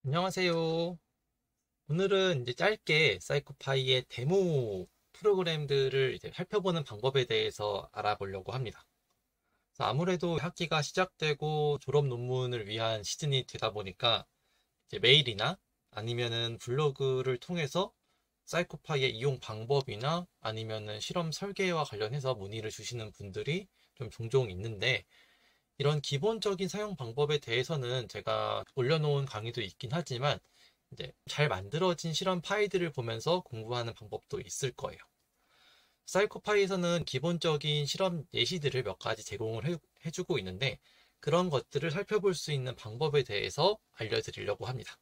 안녕하세요. 오늘은 이제 짧게 사이코파이의 데모 프로그램들을 이제 살펴보는 방법에 대해서 알아보려고 합니다. 그래서 아무래도 학기가 시작되고 졸업 논문을 위한 시즌이 되다 보니까 이제 메일이나 아니면은 블로그를 통해서 사이코파이의 이용 방법이나 아니면은 실험 설계와 관련해서 문의를 주시는 분들이 좀 종종 있는데, 이런 기본적인 사용 방법에 대해서는 제가 올려놓은 강의도 있긴 하지만 이제 잘 만들어진 실험 파일들을 보면서 공부하는 방법도 있을 거예요. 사이코파이에서는 기본적인 실험 예시들을 몇 가지 제공을 해주고 있는데, 그런 것들을 살펴볼 수 있는 방법에 대해서 알려드리려고 합니다.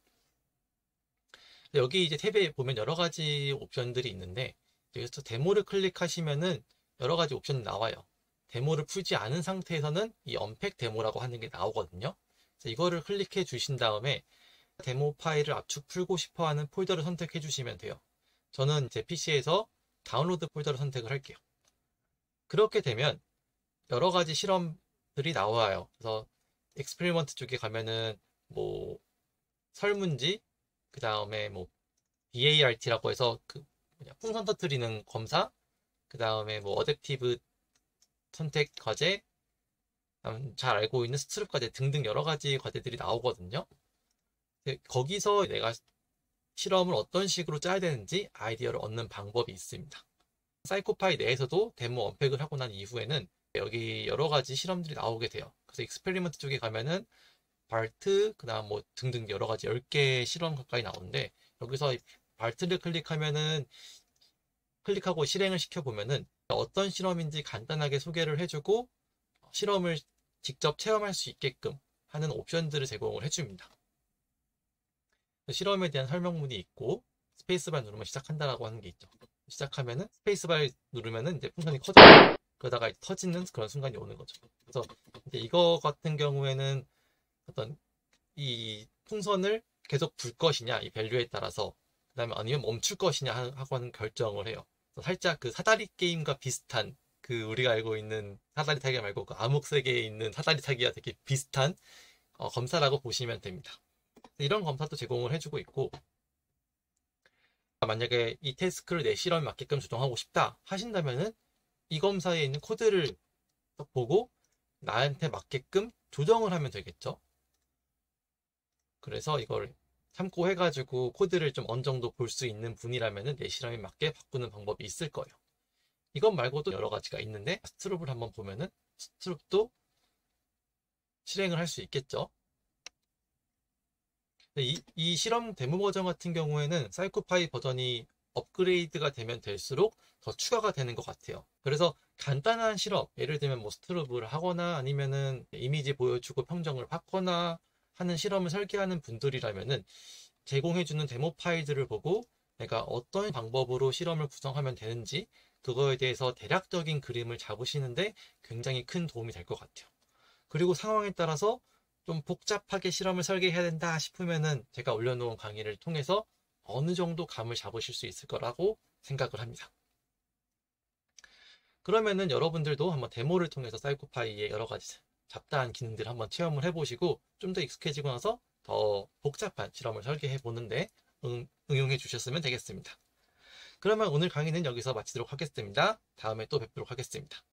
여기 이제 탭에 보면 여러 가지 옵션들이 있는데, 여기서 데모를 클릭하시면은 여러 가지 옵션이 나와요. 데모를 풀지 않은 상태에서는 이 언팩 데모라고 하는 게 나오거든요. 그래서 이거를 클릭해 주신 다음에 데모 파일을 압축 풀고 싶어 하는 폴더를 선택해 주시면 돼요. 저는 제 PC에서 다운로드 폴더를 선택을 할게요. 그렇게 되면 여러 가지 실험들이 나와요. 그래서 익스페리먼트 쪽에 가면은 뭐 설문지, 그 다음에 뭐 BART라고 해서 그 풍선 터뜨리는 검사, 그 다음에 뭐 어댑티브 선택 과제, 잘 알고 있는 스트룹 과제 등등 여러 가지 과제들이 나오거든요. 거기서 내가 실험을 어떤 식으로 짜야 되는지 아이디어를 얻는 방법이 있습니다. 사이코파이 내에서도 데모 언팩을 하고 난 이후에는 여기 여러 가지 실험들이 나오게 돼요. 그래서 익스페리먼트 쪽에 가면은 발트, 그 다음 뭐 등등 여러 가지 10개 실험 가까이 나오는데, 여기서 발트를 클릭하고 실행을 시켜보면은 어떤 실험인지 간단하게 소개를 해주고 실험을 직접 체험할 수 있게끔 하는 옵션들을 제공을 해줍니다. 실험에 대한 설명문이 있고 스페이스바 누르면 시작한다라고 하는 게 있죠. 시작하면은 스페이스바 누르면은 이제 풍선이 커져요. 그러다가 터지는 그런 순간이 오는 거죠. 그래서 이제 이거 같은 경우에는 어떤 이 풍선을 계속 불 것이냐, 이 밸류에 따라서, 그다음에 아니면 멈출 것이냐 하고 하는 결정을 해요. 살짝 그 사다리 게임과 비슷한, 그 우리가 알고 있는 사다리 타기 말고 그 암흑 세계에 있는 사다리 타기와 되게 비슷한 검사라고 보시면 됩니다. 이런 검사도 제공을 해주고 있고, 만약에 이 태스크를 내 실험에 맞게끔 조정하고 싶다 하신다면은 이 검사에 있는 코드를 보고 나한테 맞게끔 조정을 하면 되겠죠. 그래서 이걸 참고해가지고 코드를 좀 어느 정도 볼 수 있는 분이라면은 내 실험에 맞게 바꾸는 방법이 있을 거예요. 이것 말고도 여러 가지가 있는데, 스트룹을 한번 보면은 스트룹도 실행을 할 수 있겠죠. 이 실험 데모 버전 같은 경우에는 사이코파이 버전이 업그레이드가 되면 될수록 더 추가가 되는 것 같아요. 그래서 간단한 실험, 예를 들면 뭐 스트룹을 하거나 아니면은 이미지 보여주고 평정을 받거나 하는 실험을 설계하는 분들이라면은 제공해주는 데모 파일들을 보고 내가 어떤 방법으로 실험을 구성하면 되는지, 그거에 대해서 대략적인 그림을 잡으시는데 굉장히 큰 도움이 될 것 같아요. 그리고 상황에 따라서 좀 복잡하게 실험을 설계해야 된다 싶으면은 제가 올려놓은 강의를 통해서 어느 정도 감을 잡으실 수 있을 거라고 생각을 합니다. 그러면은 여러분들도 한번 데모를 통해서 사이코파이의 여러 가지 잡다한 기능들을 한번 체험을 해보시고 좀 더 익숙해지고 나서 더 복잡한 실험을 설계해 보는데 응용해 주셨으면 되겠습니다. 그러면 오늘 강의는 여기서 마치도록 하겠습니다. 다음에 또 뵙도록 하겠습니다.